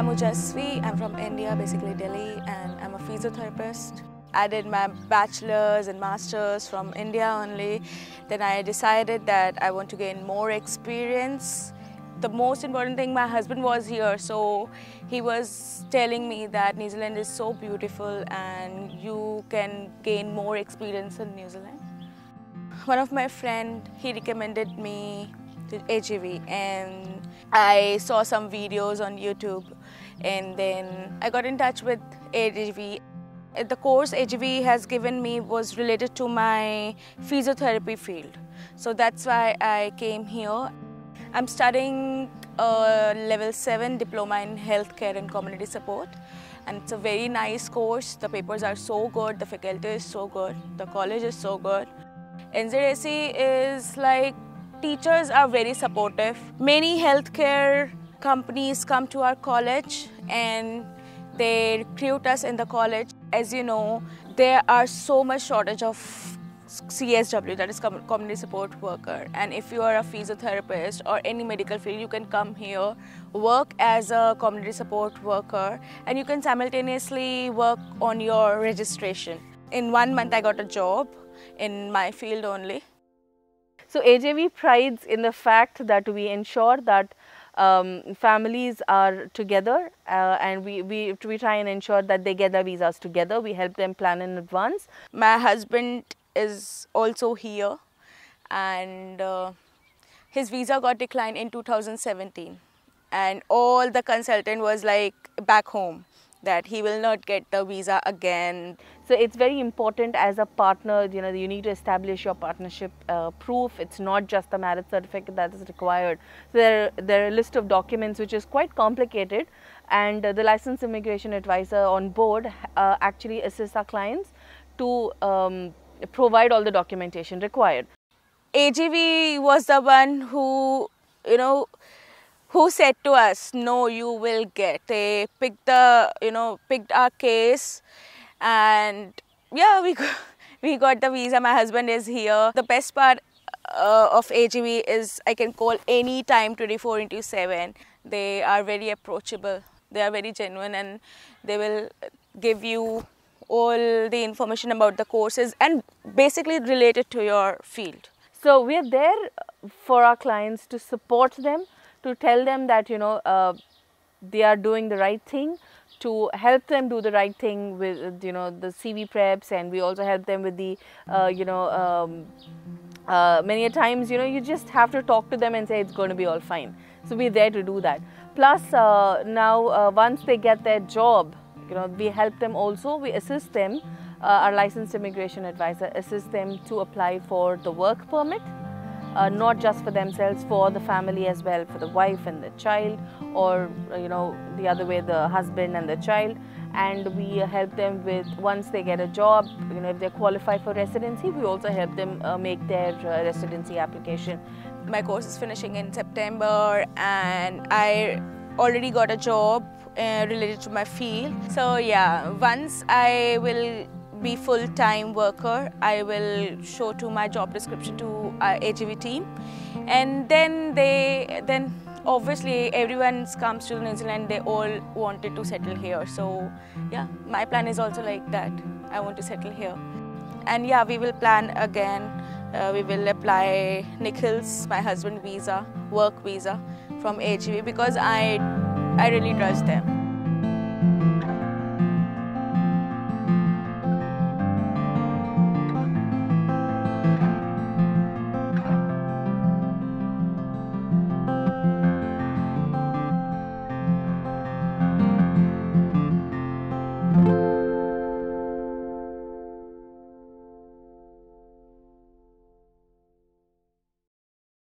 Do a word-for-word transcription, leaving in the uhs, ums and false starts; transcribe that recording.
I'm Ujasvi. I'm from India, basically Delhi, and I'm a physiotherapist. I did my bachelor's and master's from India only. Then I decided that I want to gain more experience. The most important thing, my husband was here, so he was telling me that New Zealand is so beautiful and you can gain more experience in New Zealand. One of my friends, he recommended me to A J V, and I saw some videos on YouTube, and then I got in touch with A J V. The course A J V has given me was related to my physiotherapy field, so that's why I came here. I'm studying a level seven diploma in healthcare and community support, and it's a very nice course. The papers are so good, the faculty is so good, the college is so good. N Z A C is like, teachers are very supportive. Many healthcare companies come to our college and they recruit us in the college. As you know, there are so much shortage of C S W, that is community support worker, and if you are a physiotherapist or any medical field, you can come here, work as a community support worker, and you can simultaneously work on your registration. In one month I got a job in my field only. So A J V prides in the fact that we ensure that um, families are together, uh, and we, we, we try and ensure that they get their visas together. We help them plan in advance. My husband is also here, and uh, his visa got declined in two thousand seventeen, and all the consultant was like back home that he will not get the visa again. So it's very important as a partner, you know, you need to establish your partnership uh, proof. It's not just the marriage certificate that is required. So there, there are a list of documents which is quite complicated, and uh, the licensed immigration advisor on board uh, actually assists our clients to um, provide all the documentation required. A J V was the one who, you know, who said to us, no, you will get. They picked the, you know, picked our case, and yeah, we got, we got the visa. My husband is here. The best part uh, of A J V is I can call any time twenty-four into seven. They are very approachable. They are very genuine, and they will give you all the information about the courses and basically related to your field. So we are there for our clients to support them, to tell them that, you know, uh, they are doing the right thing, to help them do the right thing with, you know, the C V preps, and we also help them with the, uh, you know, um, uh, many a times, you know, you just have to talk to them and say it's going to be all fine. So we're there to do that. Plus, uh, now uh, once they get their job, you know, we help them also, we assist them, uh, our licensed immigration advisor assists them to apply for the work permit. Uh, not just for themselves, for the family as well, for the wife and the child, or uh, you know, the other way, the husband and the child. And we uh, help them with, once they get a job, you know, if they qualify for residency, we also help them uh, make their uh, residency application. My course is finishing in September, and I already got a job uh, related to my field. So yeah, once I will be full-time worker, I will show to my job description to our A J V team, and then they then obviously everyone comes to New Zealand, they all wanted to settle here. So yeah, my plan is also like that. I want to settle here, and yeah, we will plan again. Uh, we will apply Nikhil's, my husband, visa, work visa from A J V, because I I really trust them.